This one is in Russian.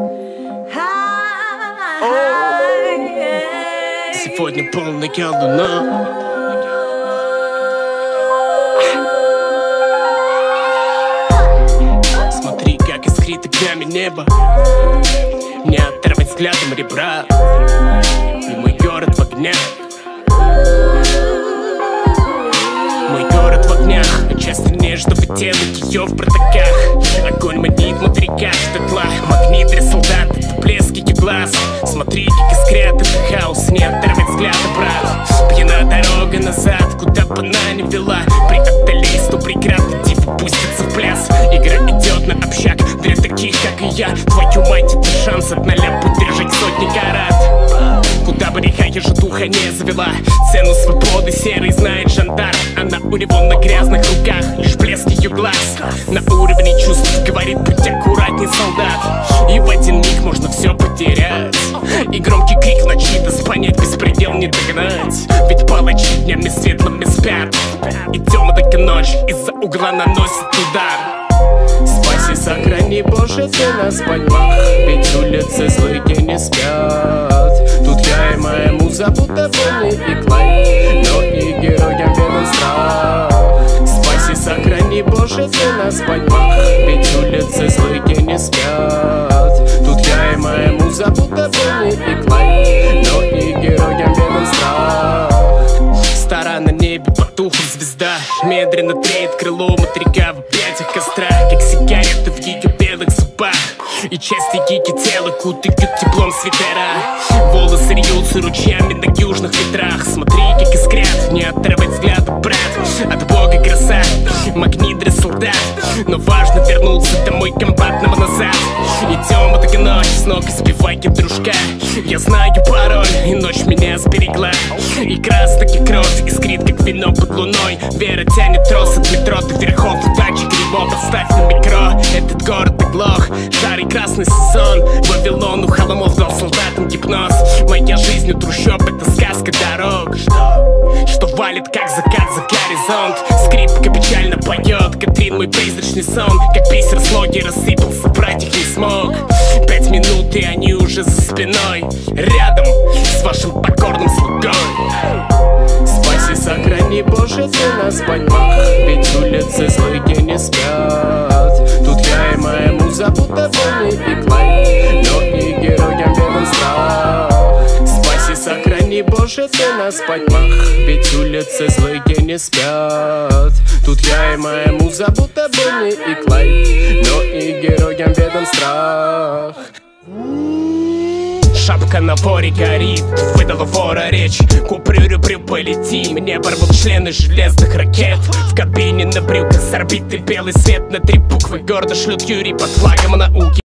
Сегодня полная луна. Смотри, как искрит огнями небо, не оторвать взглядом ребра. И мой город в огнях, мой город в огнях. Часто нежно вытянут ее в протоках. Огонь манит внутри каждого тла. Магнит для солдат, это блеск ее глаз. Смотри, как искрят, это хаос, не оторвать взгляда, брат. Пьяна дорога назад, куда бы она ни вела. Преодолей 100 преград, иди выпуститься в пляс. Игра идет на общак для таких, как и я. Твою мать, это шанс от 0 поддержать сотни карат. Куда бы река же духа не завела. Цену свободы серый знает жандарм. Она у него на грязных руках, лишь блеск ее глаз. На уровне чувств говорит, будь аккуратней, солдат. И в один миг можно все потерять. И громкий крик в ночи даст понять, беспредел не догнать. Ведь палачи днями светлыми спят. Идем до ночь, из-за угла наносит удар. Спаси, сохрани, Боже, ты нас поймах. Ведь улицы злые не спят. Тут я и моя муза, будто Бонни и Клайд, но и героям ведом страх. Спаси, сохрани, Боже, ты нас поймах. Ведь улицы злые не спят. Тут я и моя муза, будто Бонни и Клайд, но и героям ведом страх. Стара на небе потухла звезда, медленно треет крыло материка в объятиях костра. Как сигареты в ее белых зубах, и части ее тела кутают теплом свитера. Волосы льются ручьями на южных ветрах. Смотри, как искрят, не отрывать взгляда, брат. От Бога краса, магнит для солдат. Но важно вернуться домой компактного назад. Идем в эту ночь, с ног избивайте дружка. Я знаю пароль, и ночь меня сберегла. И красная кровь искрит, как вино под луной. Вера тянет трос от метро до верхов. Удачи криво, подставь на микро. Этот город оглох, жарый красный сезон. Вавилон у холмов дал солдатам гипноз. Моя жизнь у трущоб — это сказка дорог, что валит, как закат за горизонт. Скрипка печально поет, Катрин мой призрачный сон. Как бисер с ноги рассыпался, брать их не смог. 5 минут, и они уже за спиной, рядом с вашим покорным слугой. Спаси, сохрани, Боже, ты нас поймах. Ведь улицы злые не спят. Тут я и моя муза, будто Бонни и Клайд, но и героям ведом страх. Спаси, сохрани, Боже, ты нас поймах. Ведь улицы злые не спят. Тут я и моя муза, будто Бонни и Клайд, но и героям ведом страх. Шапка на воре горит, выдала вора речь. Купрю-рюбрю полетим, мне порвут члены железных ракет. В кабине на брюках с орбиты белый свет на 3 буквы гордо шлют Юрий под флагом науки.